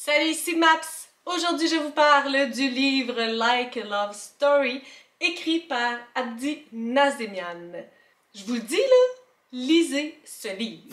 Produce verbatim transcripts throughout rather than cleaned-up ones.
Salut, ici Maps! Aujourd'hui, je vous parle du livre Like a Love Story, écrit par Abdi Nazemian. Je vous le dis là, lisez ce livre.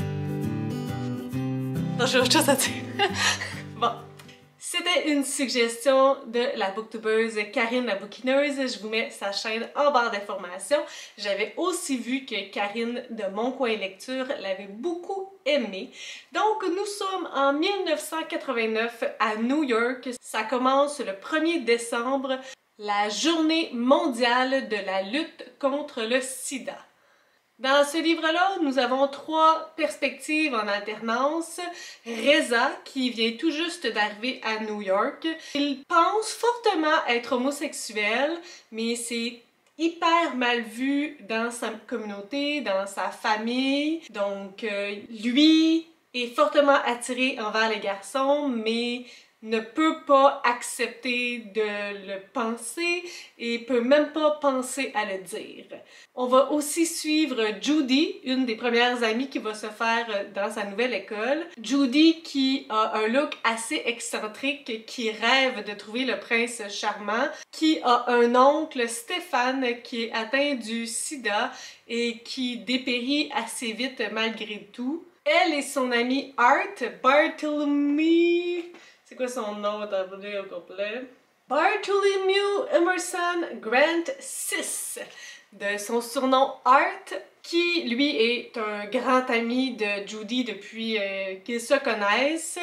Non, j'ai autre chose à dire. Bon. C'était une suggestion de la booktubeuse Karine la bouquineuse. Je vous mets sa chaîne en barre d'informations. J'avais aussi vu que Karine de Mon Coin Lecture l'avait beaucoup aimé. Donc nous sommes en mille neuf cent quatre-vingt-neuf à New York. Ça commence le premier décembre, la journée mondiale de la lutte contre le sida. Dans ce livre-là, nous avons trois perspectives en alternance. Reza, qui vient tout juste d'arriver à New York. Il pense fortement être homosexuel, mais c'est hyper mal vu dans sa communauté, dans sa famille. Donc, euh, lui est fortement attiré envers les garçons, mais ne peut pas accepter de le penser et peut même pas penser à le dire. On va aussi suivre Judy, une des premières amies qui va se faire dans sa nouvelle école. Judy qui a un look assez excentrique, qui rêve de trouver le prince charmant, qui a un oncle, Stéphane, qui est atteint du sida et qui dépérit assez vite malgré tout. Elle et son ami Art, Bartholomew... C'est quoi son nom au complet? Bartholomew Emerson Grant six, de son surnom Art, qui lui est un grand ami de Judy depuis euh, qu'ils se connaissent.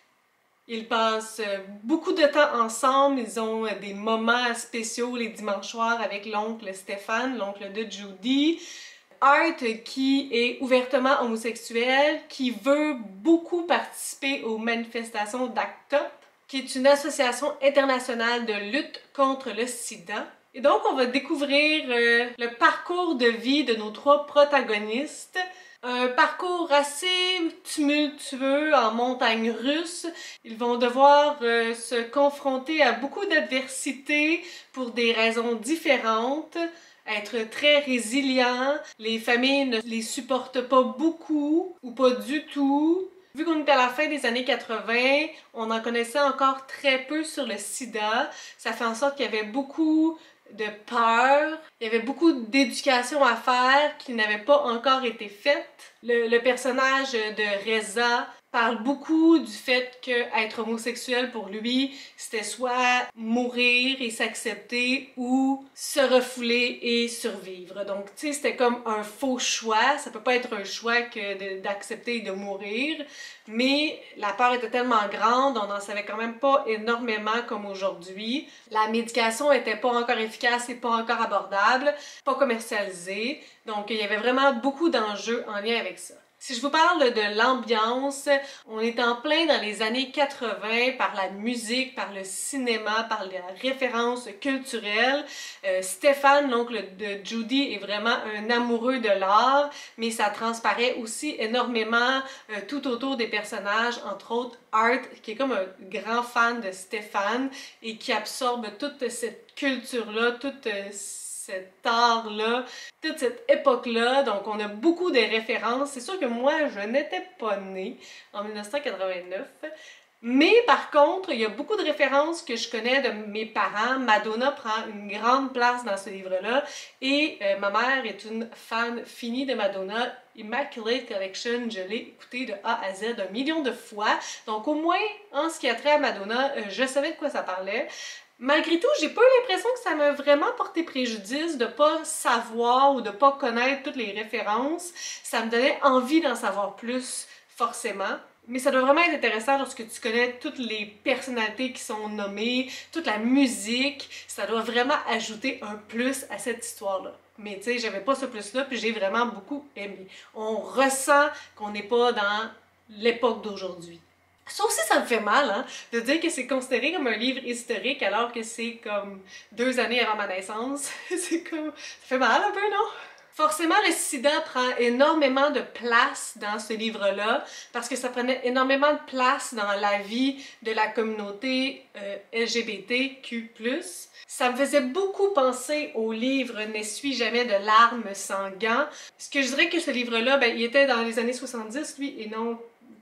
Ils passent beaucoup de temps ensemble, ils ont des moments spéciaux les dimanches soirs avec l'oncle Stéphane, l'oncle de Judy. Art qui est ouvertement homosexuel, qui veut beaucoup participer aux manifestations d'Act Up, qui est une association internationale de lutte contre le sida. Et donc on va découvrir euh, le parcours de vie de nos trois protagonistes. Un parcours assez tumultueux en montagne russe. Ils vont devoir euh, se confronter à beaucoup d'adversités pour des raisons différentes. Être très résilients, les familles ne les supportent pas beaucoup ou pas du tout. Vu qu'on est à la fin des années quatre-vingt, on en connaissait encore très peu sur le sida. Ça fait en sorte qu'il y avait beaucoup de peur, il y avait beaucoup d'éducation à faire qui n'avait pas encore été faite. Le, le personnage de Reza parle beaucoup du fait qu'être homosexuel pour lui, c'était soit mourir et s'accepter ou se refouler et survivre. Donc, tu sais, c'était comme un faux choix. Ça peut pas être un choix que d'accepter et de mourir, mais la peur était tellement grande, on n'en savait quand même pas énormément comme aujourd'hui. La médication était pas encore efficace et pas encore abordable, pas commercialisée. Donc, il y avait vraiment beaucoup d'enjeux en lien avec ça. Si je vous parle de l'ambiance, on est en plein dans les années quatre-vingt par la musique, par le cinéma, par les références culturelles. Euh, Stéphane, l'oncle de Judy, est vraiment un amoureux de l'art, mais ça transparaît aussi énormément euh, tout autour des personnages, entre autres Art, qui est comme un grand fan de Stéphane et qui absorbe toute cette culture-là, toute euh, cet art-là, toute cette époque-là, donc on a beaucoup de références. C'est sûr que moi, je n'étais pas née en mille neuf cent quatre-vingt-neuf, mais par contre, il y a beaucoup de références que je connais de mes parents. Madonna prend une grande place dans ce livre-là, et euh, ma mère est une fan finie de Madonna. Immaculate Collection, je l'ai écouté de A à Z un million de fois, donc au moins, en ce qui a trait à Madonna, euh, je savais de quoi ça parlait. Malgré tout, j'ai pas eu l'impression que ça m'a vraiment porté préjudice de pas savoir ou de pas connaître toutes les références. Ça me donnait envie d'en savoir plus, forcément. Mais ça doit vraiment être intéressant lorsque tu connais toutes les personnalités qui sont nommées, toute la musique. Ça doit vraiment ajouter un plus à cette histoire-là. Mais tu sais, j'avais pas ce plus-là, puis j'ai vraiment beaucoup aimé. On ressent qu'on n'est pas dans l'époque d'aujourd'hui. Ça aussi, ça me fait mal, hein, de dire que c'est considéré comme un livre historique alors que c'est comme deux années avant ma naissance. C'est comme... ça fait mal un peu, non? Forcément, le sida prend énormément de place dans ce livre-là parce que ça prenait énormément de place dans la vie de la communauté euh, L G B T Q plus. Ça me faisait beaucoup penser au livre « N'essuie jamais de larmes sans gants ». Ce que je dirais que ce livre-là, ben, il était dans les années soixante-dix, lui, et non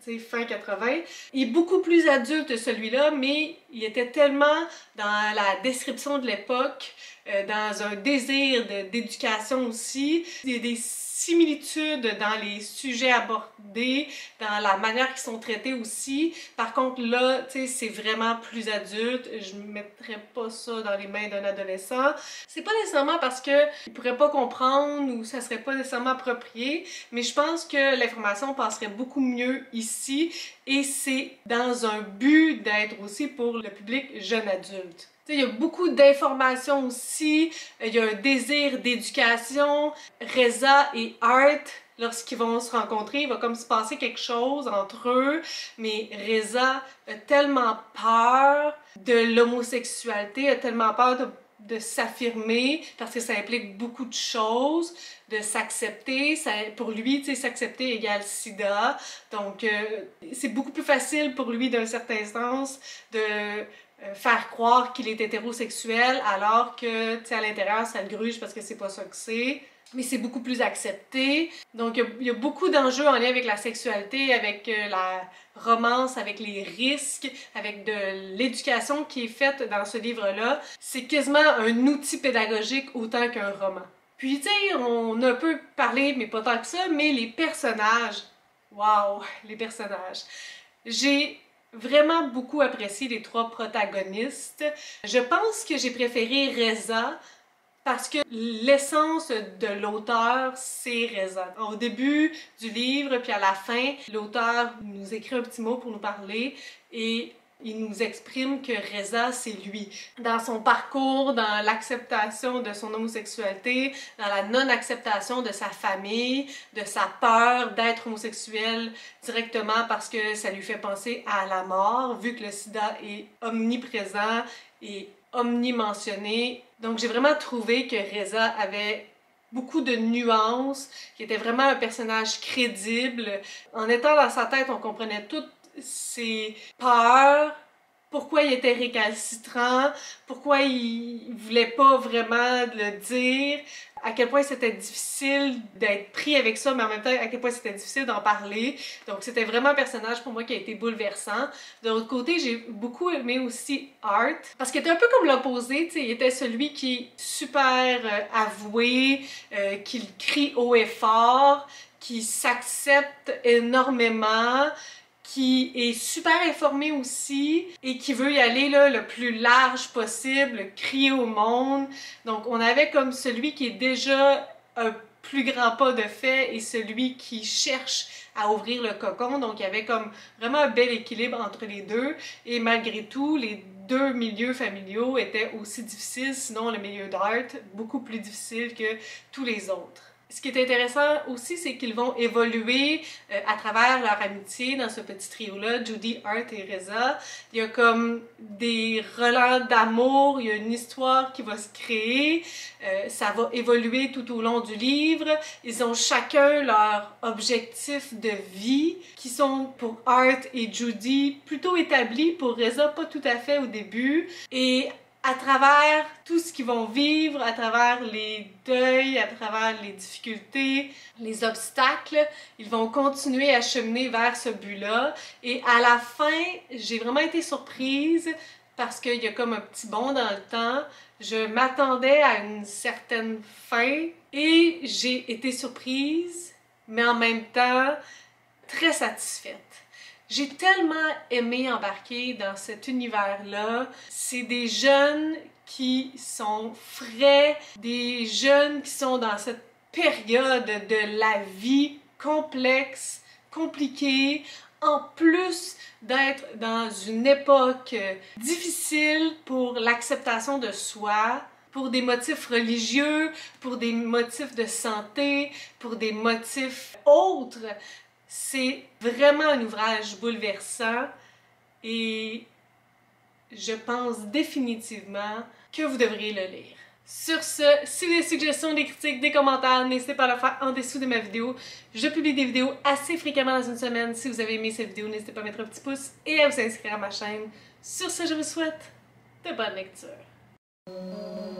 fin quatre-vingts. Il est beaucoup plus adulte celui-là, mais il était tellement dans la description de l'époque, euh, dans un désir d'éducation aussi. Il y a des similitudes dans les sujets abordés, dans la manière qu'ils sont traités aussi. Par contre, là, tu sais, c'est vraiment plus adulte. Je ne mettrais pas ça dans les mains d'un adolescent. C'est pas nécessairement parce que il pourrait pas comprendre ou ça serait pas nécessairement approprié, mais je pense que l'information passerait beaucoup mieux ici et c'est dans un but d'être aussi pour le public jeune adulte. Il y a beaucoup d'informations aussi, il y a un désir d'éducation. Reza et Art, lorsqu'ils vont se rencontrer, il va comme se passer quelque chose entre eux, mais Reza a tellement peur de l'homosexualité, a tellement peur de, de s'affirmer, parce que ça implique beaucoup de choses, de s'accepter. Pour lui, tu sais, s'accepter égale sida, donc euh, c'est beaucoup plus facile pour lui, d'un certain sens, de faire croire qu'il est hétérosexuel alors que, tu sais, à l'intérieur, ça le gruge parce que c'est pas ça que c'est. Mais c'est beaucoup plus accepté. Donc, il y, y a beaucoup d'enjeux en lien avec la sexualité, avec euh, la romance, avec les risques, avec de l'éducation qui est faite dans ce livre-là. C'est quasiment un outil pédagogique autant qu'un roman. Puis, tu sais, on a un peu parlé, mais pas tant que ça, mais les personnages. Waouh, les personnages. J'ai vraiment beaucoup apprécié les trois protagonistes. Je pense que j'ai préféré Reza parce que l'essence de l'auteur, c'est Reza. Au début du livre, puis à la fin, l'auteur nous écrit un petit mot pour nous parler et il nous exprime que Reza, c'est lui. Dans son parcours, dans l'acceptation de son homosexualité, dans la non-acceptation de sa famille, de sa peur d'être homosexuel directement parce que ça lui fait penser à la mort, vu que le sida est omniprésent et omnimentionné. Donc j'ai vraiment trouvé que Reza avait beaucoup de nuances, qui était vraiment un personnage crédible. En étant dans sa tête, on comprenait toutes ses peurs, pourquoi il était récalcitrant, pourquoi il voulait pas vraiment le dire, à quel point c'était difficile d'être pris avec ça, mais en même temps à quel point c'était difficile d'en parler. Donc c'était vraiment un personnage pour moi qui a été bouleversant. De l'autre côté, j'ai beaucoup aimé aussi Art, parce qu'il était un peu comme l'opposé, tu sais, il était celui qui est super euh, avoué, euh, qui crie haut et fort, qui s'accepte énormément, qui est super informé aussi et qui veut y aller là, le plus large possible, crier au monde. Donc on avait comme celui qui est déjà un plus grand pas de fait et celui qui cherche à ouvrir le cocon. Donc il y avait comme vraiment un bel équilibre entre les deux et malgré tout, les deux milieux familiaux étaient aussi difficiles, sinon le milieu d'Art beaucoup plus difficile que tous les autres. Ce qui est intéressant aussi, c'est qu'ils vont évoluer euh, à travers leur amitié dans ce petit trio-là, Judy, Art et Reza. Il y a comme des relents d'amour, il y a une histoire qui va se créer, euh, ça va évoluer tout au long du livre. Ils ont chacun leur objectif de vie, qui sont pour Art et Judy plutôt établis, pour Reza pas tout à fait au début. Et à travers tout ce qu'ils vont vivre, à travers les deuils, à travers les difficultés, les obstacles, ils vont continuer à cheminer vers ce but-là. Et à la fin, j'ai vraiment été surprise parce qu'il y a comme un petit bond dans le temps. Je m'attendais à une certaine fin et j'ai été surprise, mais en même temps très satisfaite. J'ai tellement aimé embarquer dans cet univers-là. C'est des jeunes qui sont frais, des jeunes qui sont dans cette période de la vie complexe, compliquée, en plus d'être dans une époque difficile pour l'acceptation de soi, pour des motifs religieux, pour des motifs de santé, pour des motifs autres. C'est vraiment un ouvrage bouleversant et je pense définitivement que vous devriez le lire. Sur ce, si vous avez des suggestions, des critiques, des commentaires, n'hésitez pas à le faire en dessous de ma vidéo. Je publie des vidéos assez fréquemment dans une semaine. Si vous avez aimé cette vidéo, n'hésitez pas à mettre un petit pouce et à vous inscrire à ma chaîne. Sur ce, je vous souhaite de bonnes lectures.